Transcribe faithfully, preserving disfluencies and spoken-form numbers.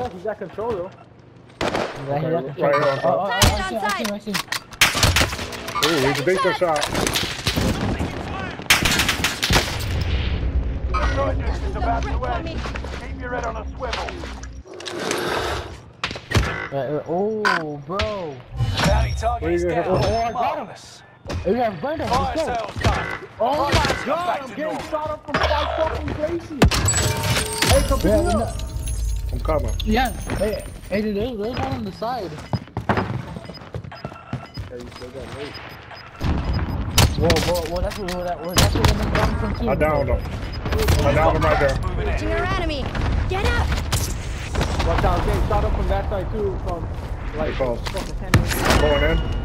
look, he's got control though. Yeah, Okay, he got control. right here on Oh, top. oh, oh, I see him, I see him, I see him. Ooh, he's a decent shot. Project is about to end. Keep your head on a swivel. Right, right. Oh, bro. Bounty target is Where you down. gonna hit? Oh, I got him. Marvelous. We got burned him. Fire Let's go. sales done. Oh my Project's come god, back I'm to getting normal. shot up from five fucking places. Hey, come pick Yeah, me no. up. I'm coming. Yeah. Hey, hey, dude, there's, there's one on the side. Hey, you still got late. Whoa, whoa, whoa, that's where that was. That's where the nigga got from too. I downed him. I downed him right there. Moving in. Your enemy. Get up. Watch out, I'm getting shot up from that side too, from like Close. fucking ten minutes. Going in.